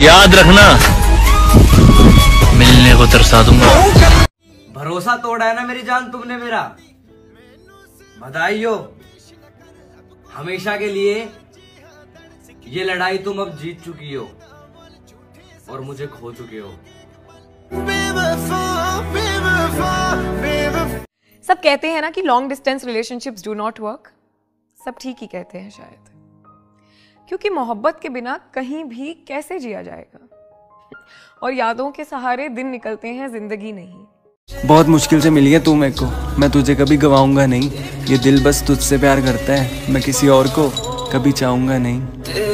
याद रखना, मिलने को तरसा दूंगा। भरोसा तोड़ा है ना मेरी जान तुमने मेरा। बधाई हो हमेशा के लिए। ये लड़ाई तुम अब जीत चुकी हो और मुझे खो चुके हो। सब कहते हैं ना कि long distance relationships do not work. सब ठीक ही कहते हैं शायद, क्योंकि मोहब्बत के बिना कहीं भी कैसे जिया जाएगा, और यादों के सहारे दिन निकलते हैं, जिंदगी नहीं। बहुत मुश्किल से मिली है तू मेरे को, मैं तुझे कभी गवाऊंगा नहीं। ये दिल बस तुझसे प्यार करता है, मैं किसी और को कभी चाहूंगा नहीं।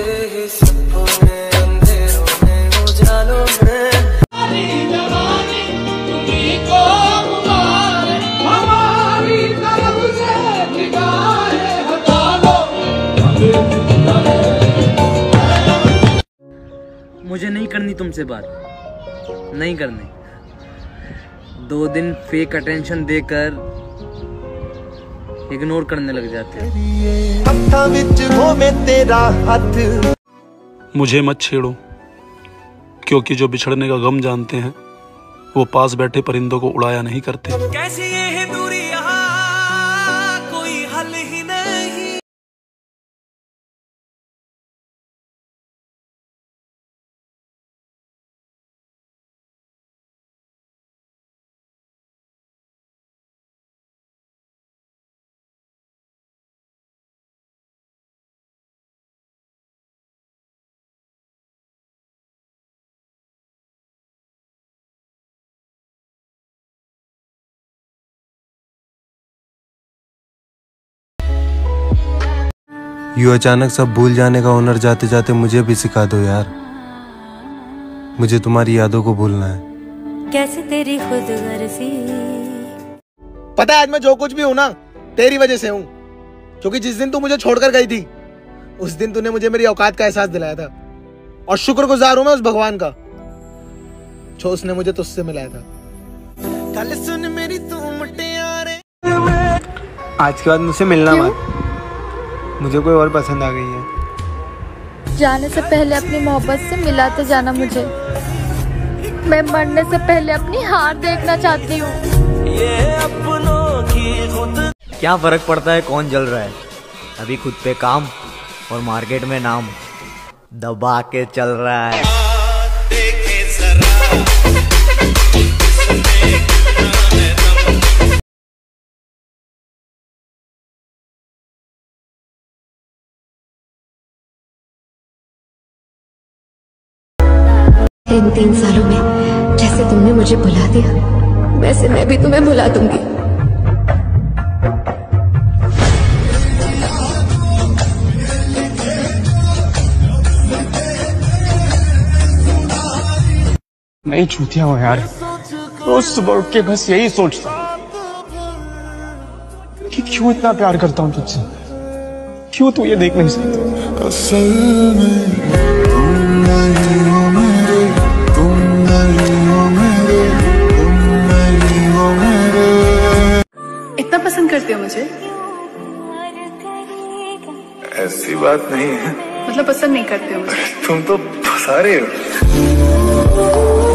मुझे नहीं करनी तुमसे बात, नहीं करनी। 2 दिन फेक अटेंशन देकर इग्नोर करने लग जाते हैं। मुझे मत छेड़ो, क्योंकि जो बिछड़ने का गम जानते हैं वो पास बैठे परिंदों को उड़ाया नहीं करते। कैसी ये दूरी यहाँ कोई हल ही नहीं। यूं अचानक सब भूल जाने का हुनर जाते जाते मुझे भी सिखा दो यार। मुझे तुम्हारी यादों को भूलना है। कैसे तेरी खुदगर्जी। पता है आज मैं जो कुछ भी हूं ना तेरी वजह से हूं, क्योंकि जिस दिन तू मुझे छोड़कर गई थी उस दिन तूने मुझे मेरी औकात का एहसास दिलाया था, और शुक्रगुजार हूं मैं उस भगवान का जो उसने मुझे तुझसे मिलाया था। कल सुन मेरी तू मुटियारे। आज के बाद मुझसे मिलना मत, मुझे कोई और पसंद आ गई है। जाने से पहले अपनी मोहब्बत से मिलाते जाना मुझे। मैं मरने से पहले अपनी हार देखना चाहती हूँ। क्या फर्क पड़ता है कौन जल रहा है, अभी खुद पे काम और मार्केट में नाम दबा के चल रहा है। इन 3 सालों में जैसे तुमने मुझे भुला दिया, वैसे मैं भी तुम्हें भुला दूंगी। नहीं छूतिया हो यार, रोज सुबह उठ के बस यही सोचता कि क्यों इतना प्यार करता हूँ तुझसे, क्यों तू ये देख नहीं सकता। असल में इतना पसंद करते हो मुझे? ऐसी बात नहीं है। मतलब पसंद नहीं करते हो मुझे? तुम तो फंसा रहे हो।